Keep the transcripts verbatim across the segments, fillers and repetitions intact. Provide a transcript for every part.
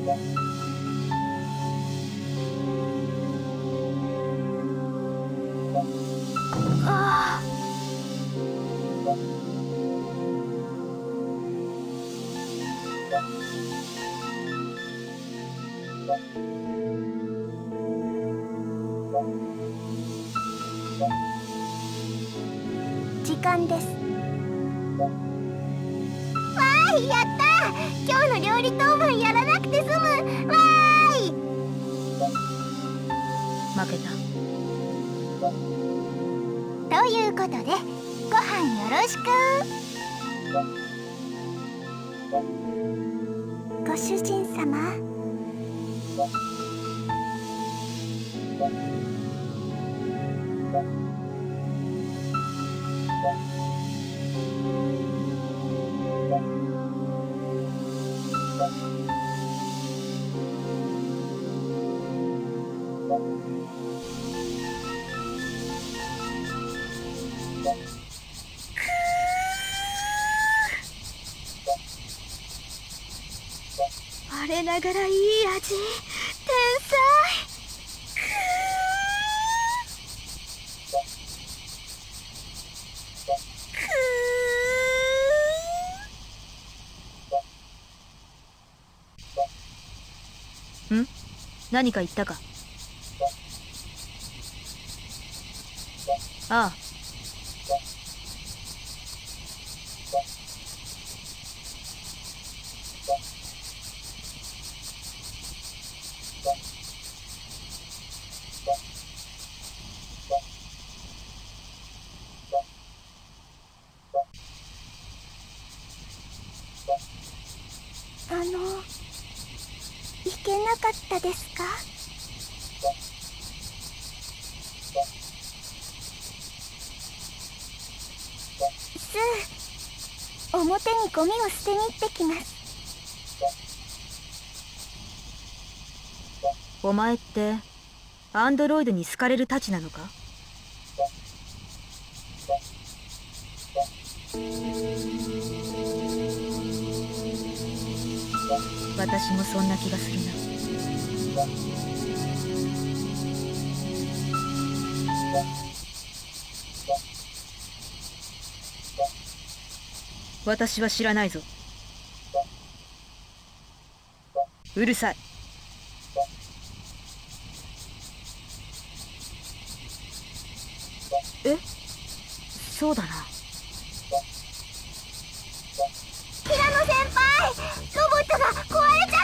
ああ。時間です。わーい、やった！今日の料理当番やらなくて済む。わーい。 負けた。 ということでご飯よろしく。ご主人様。我ながらいい味。天才。 ん？何か言ったか？ああ。 あの、いけなかったですか？スー、表にゴミを捨てに行ってきます。 お前ってアンドロイドに好かれるたちなのか？私もそんな気がするな。私は知らないぞ。うるさい。え？そうだな。 平野先輩、ロボットが壊れちゃった。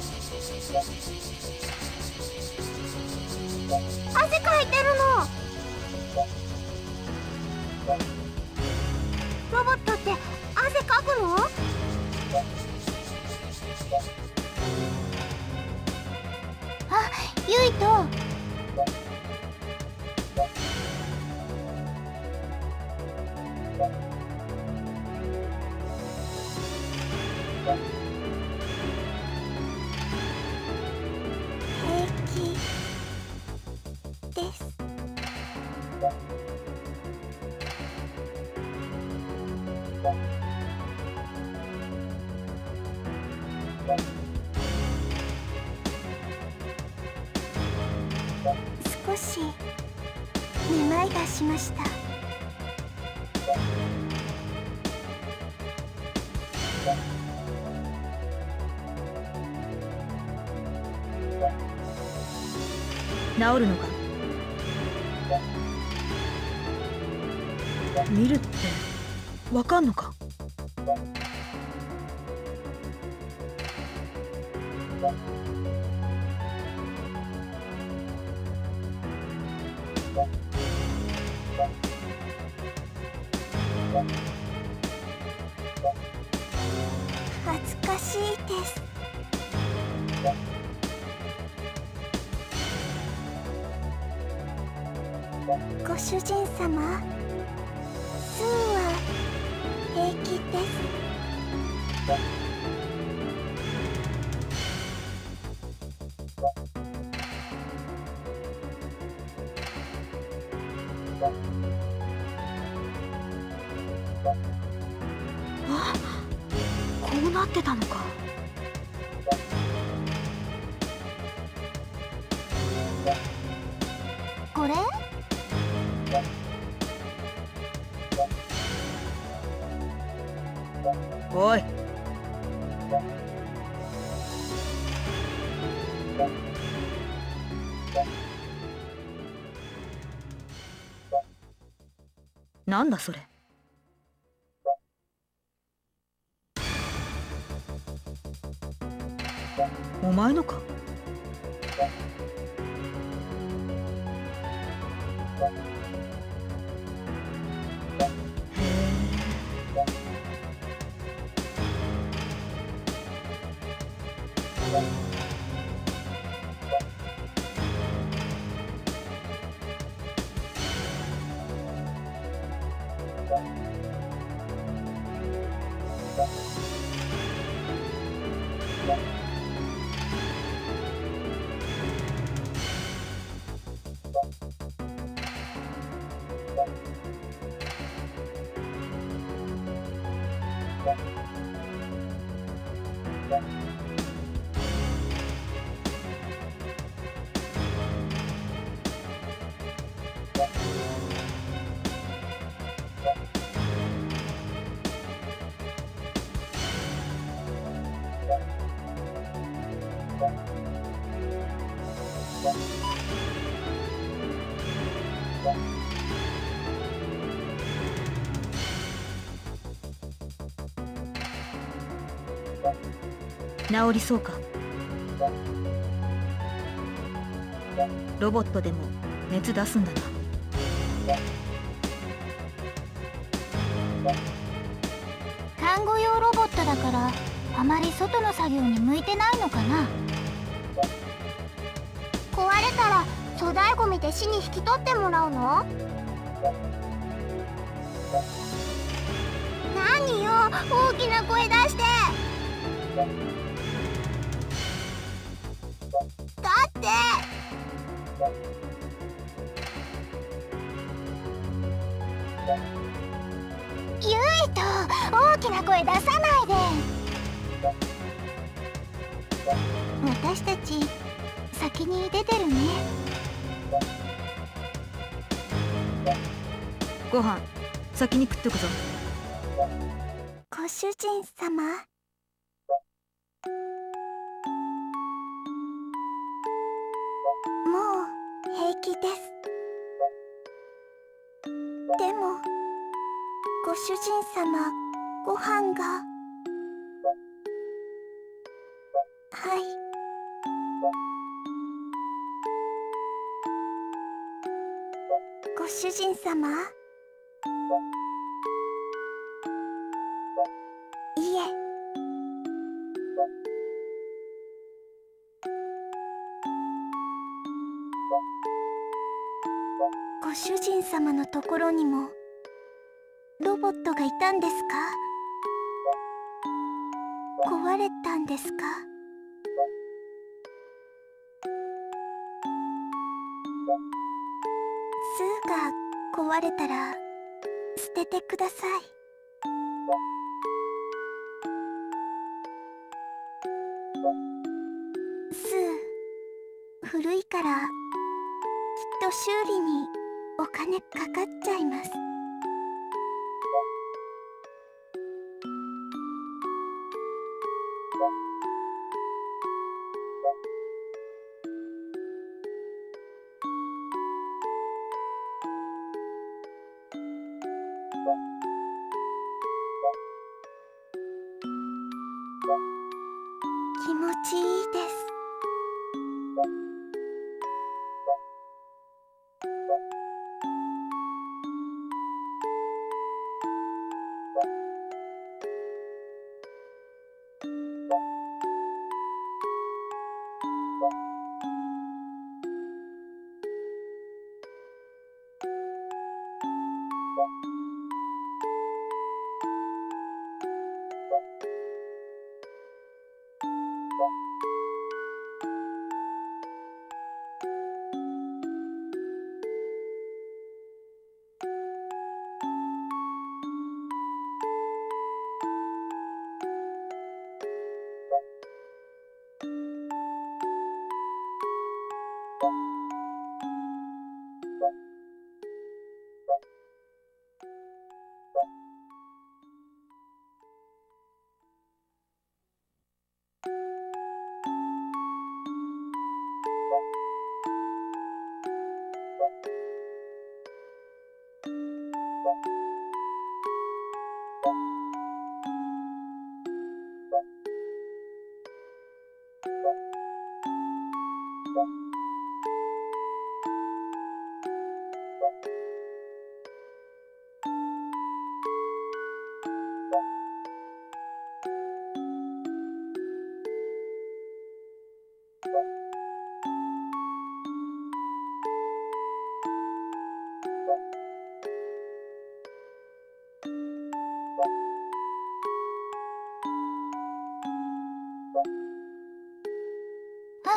汗かいてるの。ロボットって汗かくの？あ、ユイと平気です。少しめまいがしました。 治るのか？見るってわかんのか？ 恥ずかしいです。ご主人様、スーは平気です。 あ、こうなってたのか。 おい。なんだそれ。お前のか。治りそうか。ロボットでも熱出すんだな。 看護用ロボットだからあまり外の作業に向いてないのかな。壊れたら粗大ゴミで市に引き取ってもらうの？何よ、大きな声出して。だってゆいと大きな声出さないで。私たち先に出てるね。 ご飯先に食っとくぞ。 ご主人様、もう平気です。でもご主人様、ご飯が。はい。ご主人様。いえ。ご主人様のところにもロボットがいたんですか？壊れたんですか？スーが壊れたら捨ててください。スー、古いからきっと修理にお金かかっちゃいます。気持ちいいです。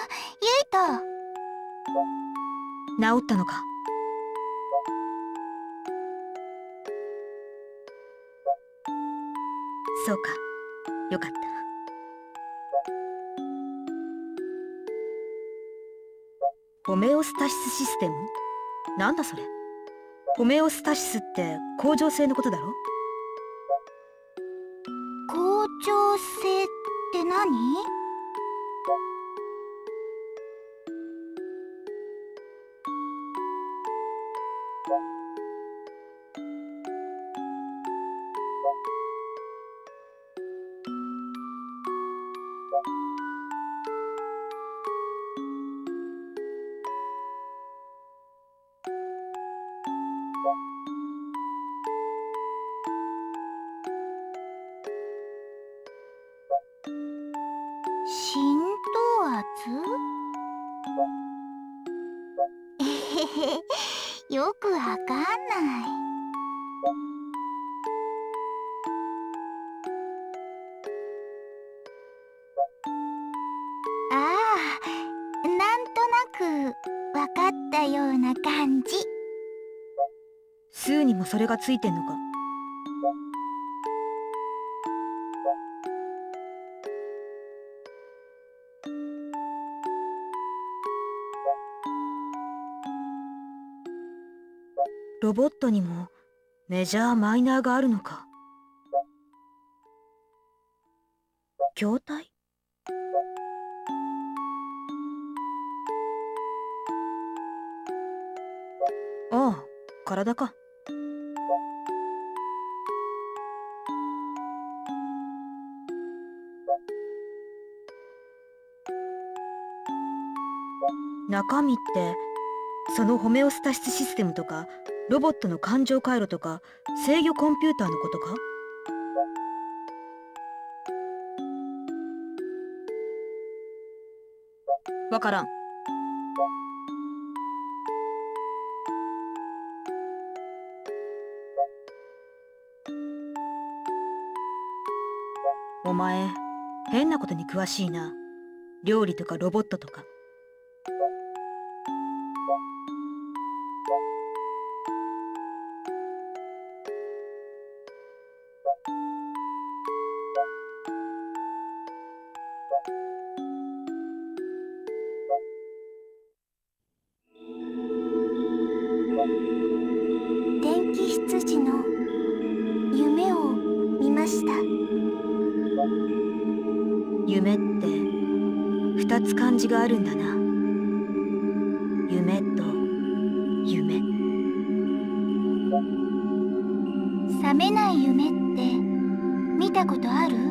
イト。 治ったのか？そうか、よかった。ホメオスタシスシステム？なんだそれ。ホメオスタシスって恒常性のことだろ？ 恒常性って何？浸透圧？えへへ、よくわかんない。ああ、なんとなくわかったような感じ。 スーにもそれがついてんのか？ロボットにもメジャーマイナーがあるのか。筐体？ああ、体か。中身ってそのホメオスタシスシステムとかロボットの感情回路とか制御コンピューターのことか？わからん。お前変なことに詳しいな。料理とかロボットとか。 電気羊の夢を見ました。 夢って二つ漢字があるんだな。夢と夢。 覚めない夢って見たことある？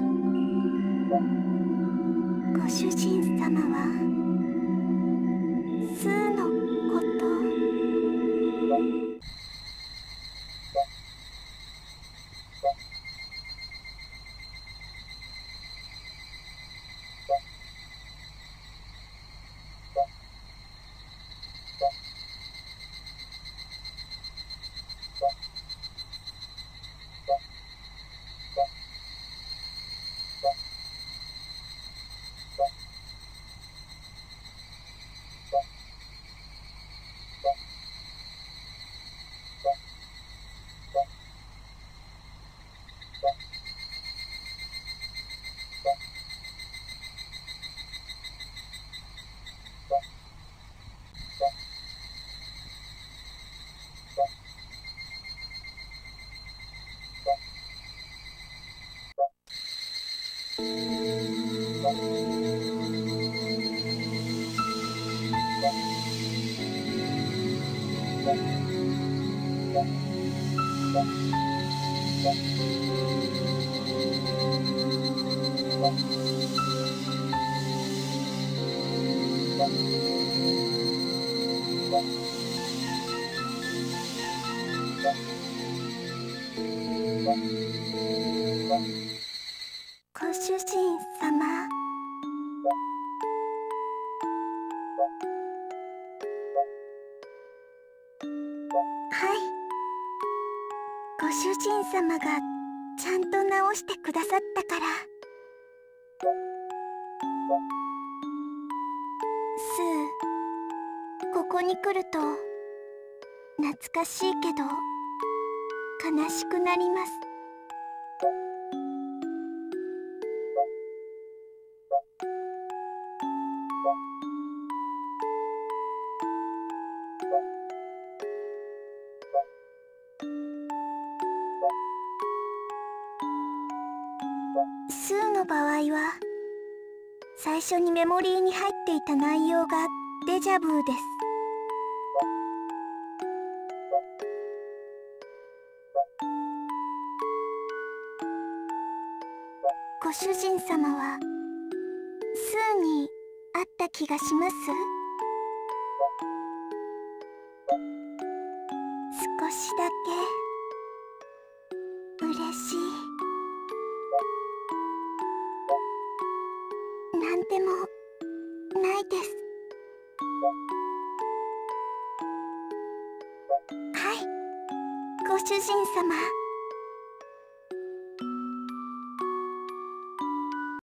ご主人様はスーのこと。ご主人様。はい。ご主人様がちゃんと直してくださったから。 スー、ここに来ると懐かしいけど悲しくなります。スーの場合は最初にメモリーに入っていた内容がデジャブです。ご主人様はスーに会った気がします？少しだけ嬉しい。なんでもないです。はい、ご主人様。